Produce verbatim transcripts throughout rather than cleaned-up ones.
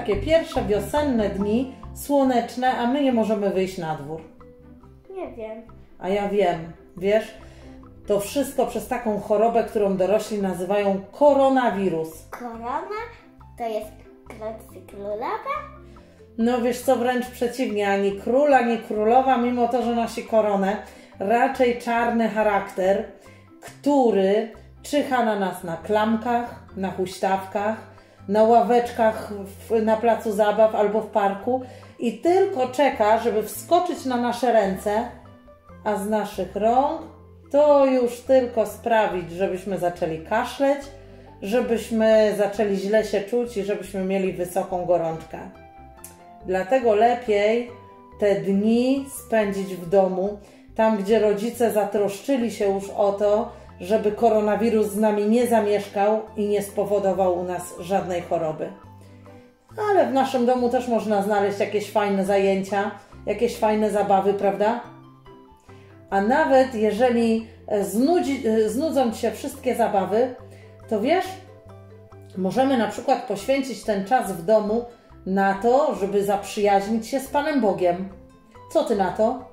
takie pierwsze wiosenne dni, słoneczne, a my nie możemy wyjść na dwór? Nie wiem. A ja wiem, wiesz, to wszystko przez taką chorobę, którą dorośli nazywają koronawirus. Korona to jest król królowa? No wiesz co, wręcz przeciwnie, ani król, ani królowa, mimo to, że nosi koronę, raczej czarny charakter, który czyha na nas na klamkach, na huśtawkach, na ławeczkach w, na placu zabaw albo w parku i tylko czeka, żeby wskoczyć na nasze ręce, a z naszych rąk to już tylko sprawić, żebyśmy zaczęli kaszleć, żebyśmy zaczęli źle się czuć i żebyśmy mieli wysoką gorączkę. Dlatego lepiej te dni spędzić w domu, tam gdzie rodzice zatroszczyli się już o to, żeby koronawirus z nami nie zamieszkał i nie spowodował u nas żadnej choroby. Ale w naszym domu też można znaleźć jakieś fajne zajęcia, jakieś fajne zabawy, prawda? A nawet jeżeli znudzi, znudzą Ci się wszystkie zabawy, to wiesz, możemy na przykład poświęcić ten czas w domu na to, żeby zaprzyjaźnić się z Panem Bogiem. Co Ty na to?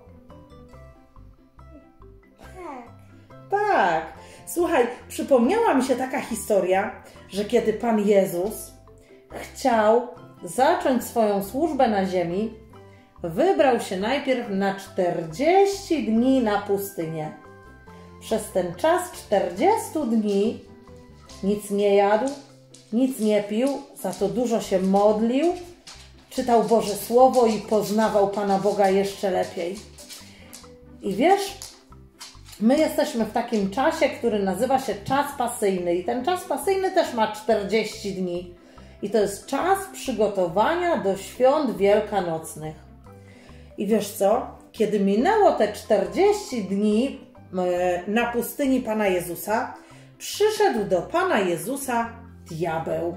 Tak. Tak. Słuchaj, przypomniała mi się taka historia, że kiedy Pan Jezus chciał zacząć swoją służbę na ziemi, wybrał się najpierw na czterdzieści dni na pustynię. Przez ten czas czterdziestu dni nic nie jadł, nic nie pił, za to dużo się modlił, czytał Boże Słowo i poznawał Pana Boga jeszcze lepiej. I wiesz, my jesteśmy w takim czasie, który nazywa się czas pasyjny i ten czas pasyjny też ma czterdzieści dni. I to jest czas przygotowania do świąt wielkanocnych. I wiesz co? Kiedy minęło te czterdzieści dni na pustyni Pana Jezusa, przyszedł do Pana Jezusa diabeł.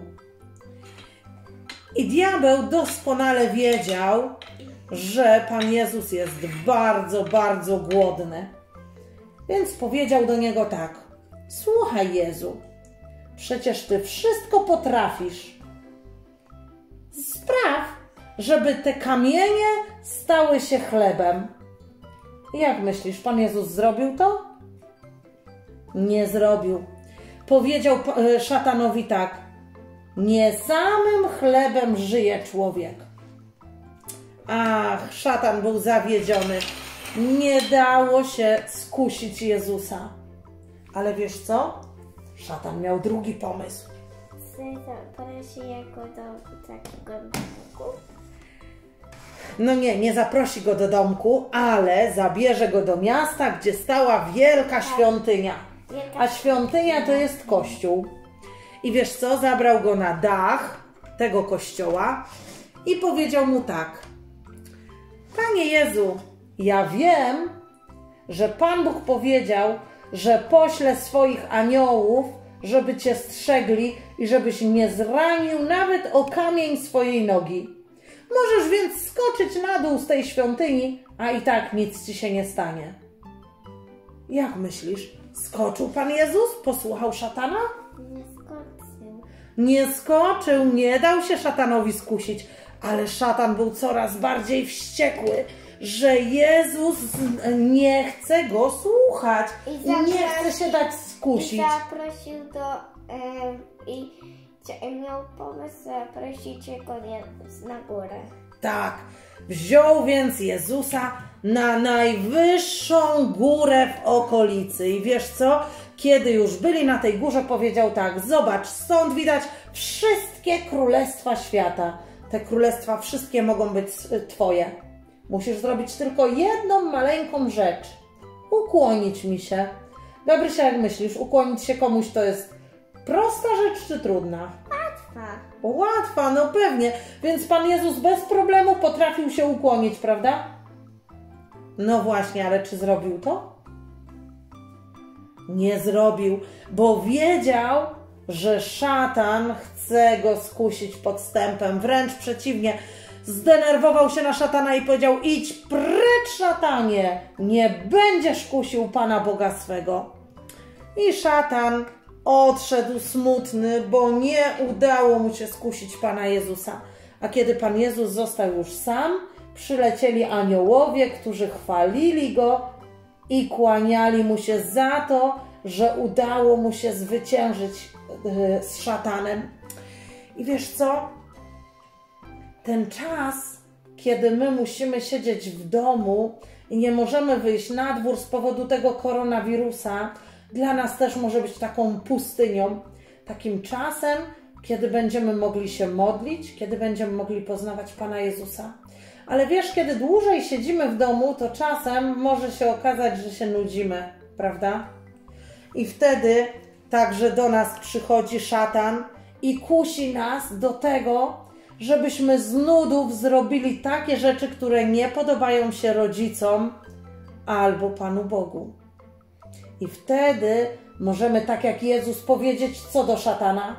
I diabeł doskonale wiedział, że Pan Jezus jest bardzo, bardzo głodny. Więc powiedział do Niego tak: słuchaj Jezu, przecież Ty wszystko potrafisz. Spraw, żeby te kamienie stały się chlebem. Jak myślisz, Pan Jezus zrobił to? Nie zrobił. Powiedział szatanowi tak: nie samym chlebem żyje człowiek. Ach, szatan był zawiedziony. Nie dało się skusić Jezusa. Ale wiesz co? Szatan miał drugi pomysł. Zaprosi jego do takiego domku? No nie, nie zaprosi go do domku, ale zabierze go do miasta, gdzie stała wielka świątynia. A świątynia to jest kościół. I wiesz co? Zabrał go na dach tego kościoła i powiedział mu tak: Panie Jezu, ja wiem, że Pan Bóg powiedział, że pośle swoich aniołów, żeby Cię strzegli i żebyś nie zranił nawet o kamień swojej nogi. Możesz więc skoczyć na dół z tej świątyni, a i tak nic Ci się nie stanie. Jak myślisz? Skoczył Pan Jezus? Posłuchał szatana? Nie skoczył. Nie skoczył, nie dał się szatanowi skusić, ale szatan był coraz bardziej wściekły, że Jezus nie chce go słuchać i, i nie chce się dać skusić. I zaprosił do... E, i miał pomysł zaprosić go na górę. Tak, wziął więc Jezusa na najwyższą górę w okolicy. I wiesz co? Kiedy już byli na tej górze, powiedział tak: zobacz, stąd widać wszystkie królestwa świata. Te królestwa wszystkie mogą być Twoje. Musisz zrobić tylko jedną maleńką rzecz. Ukłonić mi się. Gabrysia, jak myślisz, ukłonić się komuś to jest prosta rzecz czy trudna? Łatwa. Łatwa, no pewnie. Więc Pan Jezus bez problemu potrafił się ukłonić, prawda? No właśnie, ale czy zrobił to? Nie zrobił, bo wiedział, że szatan chce go skusić podstępem. Wręcz przeciwnie, zdenerwował się na szatana i powiedział: idź precz, szatanie, nie będziesz kusił Pana Boga swego. I szatan odszedł smutny, bo nie udało mu się skusić Pana Jezusa. A kiedy Pan Jezus został już sam, przylecieli aniołowie, którzy chwalili Go i kłaniali Mu się za to, że udało Mu się zwyciężyć z szatanem. I wiesz co? Ten czas, kiedy my musimy siedzieć w domu i nie możemy wyjść na dwór z powodu tego koronawirusa, dla nas też może być taką pustynią, takim czasem, kiedy będziemy mogli się modlić, kiedy będziemy mogli poznawać Pana Jezusa. Ale wiesz, kiedy dłużej siedzimy w domu, to czasem może się okazać, że się nudzimy, prawda? I wtedy także do nas przychodzi szatan i kusi nas do tego, żebyśmy z nudów zrobili takie rzeczy, które nie podobają się rodzicom albo Panu Bogu. I wtedy możemy, tak jak Jezus, powiedzieć co do szatana?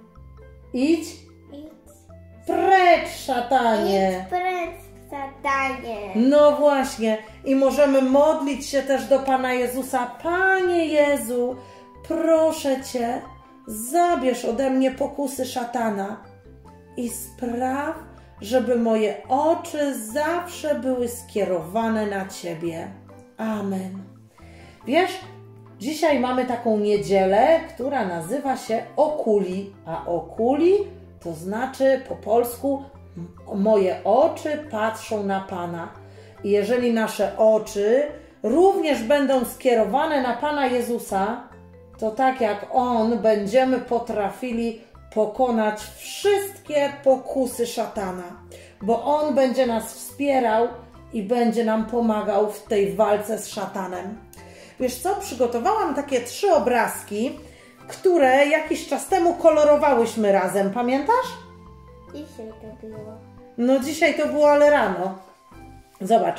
Idź, Idź precz, szatanie! Idź precz, szatanie! No właśnie. I możemy modlić się też do Pana Jezusa. Panie Jezu, proszę Cię, zabierz ode mnie pokusy szatana i spraw, żeby moje oczy zawsze były skierowane na Ciebie. Amen. Wiesz, dzisiaj mamy taką niedzielę, która nazywa się Okuli, a Okuli to znaczy po polsku moje oczy patrzą na Pana. I jeżeli nasze oczy również będą skierowane na Pana Jezusa, to tak jak On będziemy potrafili pokonać wszystkie pokusy szatana, bo On będzie nas wspierał i będzie nam pomagał w tej walce z szatanem. Wiesz co, przygotowałam takie trzy obrazki, które jakiś czas temu kolorowałyśmy razem, pamiętasz? Dzisiaj to było. No dzisiaj to było, ale rano. Zobacz.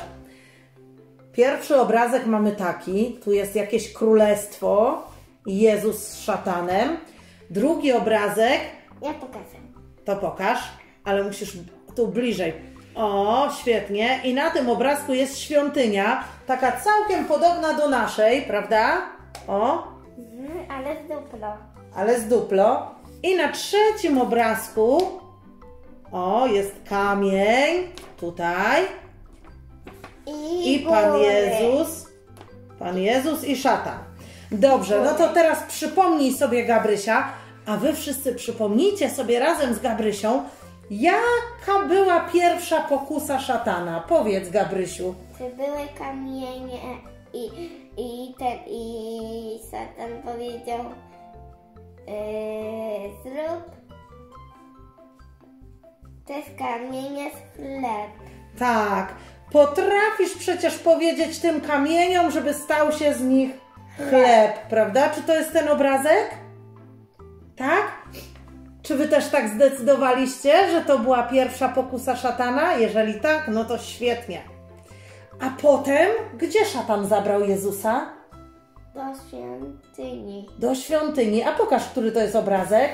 Pierwszy obrazek mamy taki, tu jest jakieś królestwo i Jezus z szatanem. Drugi obrazek, Ja pokażę. to pokaż, ale musisz tu bliżej. O, świetnie. I na tym obrazku jest świątynia, taka całkiem podobna do naszej, prawda? O, Mhm, ale z duplo. ale z duplo. I na trzecim obrazku, o, jest kamień, tutaj. I, I Pan góry. Jezus, Pan Jezus i szatan. Dobrze, no to teraz przypomnij sobie, Gabrysia, a wy wszyscy przypomnijcie sobie razem z Gabrysią, jaka była pierwsza pokusa szatana. Powiedz, Gabrysiu. Czy były kamienie i, i ten i szatan powiedział yy, zrób te z kamienia z chleb. Tak, potrafisz przecież powiedzieć tym kamieniom, żeby stał się z nich chleb, prawda? Czy to jest ten obrazek? Tak? Czy wy też tak zdecydowaliście, że to była pierwsza pokusa szatana? Jeżeli tak, no to świetnie. A potem, gdzie szatan zabrał Jezusa? Do świątyni. Do świątyni. A pokaż, który to jest obrazek.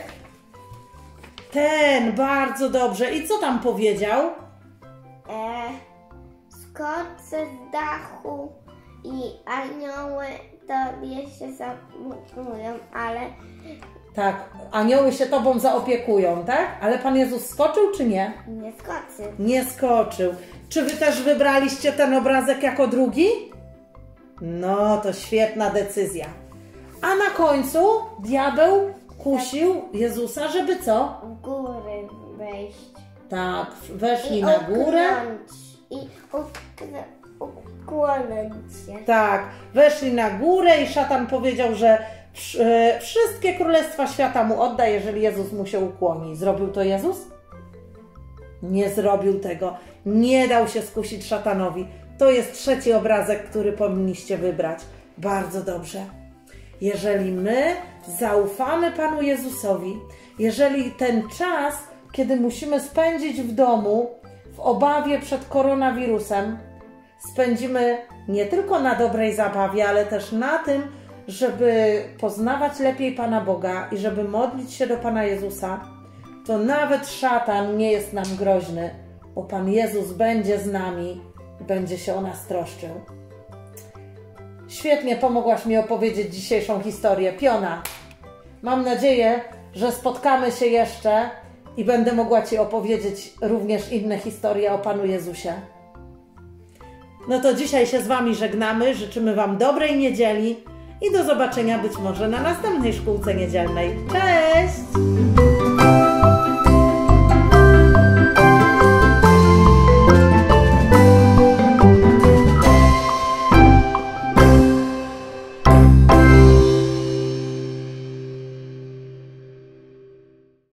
Ten, bardzo dobrze. I co tam powiedział? E, skocz z dachu i anioły tobie się zaopiekują, ale Tak, anioły się tobą zaopiekują, tak? Ale Pan Jezus skoczył czy nie? nie skoczy. Nie skoczył. Czy wy też wybraliście ten obrazek jako drugi? No, to świetna decyzja. A na końcu diabeł kusił Jezusa, żeby co? W góry wejść. Tak, weszli I na górę. uknąć. I uknę, ukłonąć się. Tak, weszli na górę i szatan powiedział, że e, wszystkie królestwa świata mu odda, jeżeli Jezus mu się ukłoni. Zrobił to Jezus? Nie zrobił tego. Nie dał się skusić szatanowi. To jest trzeci obrazek, który powinniście wybrać. Bardzo dobrze. Jeżeli my zaufamy Panu Jezusowi, jeżeli ten czas, kiedy musimy spędzić w domu, w obawie przed koronawirusem, spędzimy nie tylko na dobrej zabawie, ale też na tym, żeby poznawać lepiej Pana Boga i żeby modlić się do Pana Jezusa, to nawet szatan nie jest nam groźny, bo Pan Jezus będzie z nami i będzie się o nas troszczył. Świetnie pomogłaś mi opowiedzieć dzisiejszą historię. Piona, mam nadzieję, że spotkamy się jeszcze i będę mogła Ci opowiedzieć również inne historie o Panu Jezusie. No to dzisiaj się z Wami żegnamy, życzymy Wam dobrej niedzieli i do zobaczenia być może na następnej szkółce niedzielnej. Cześć!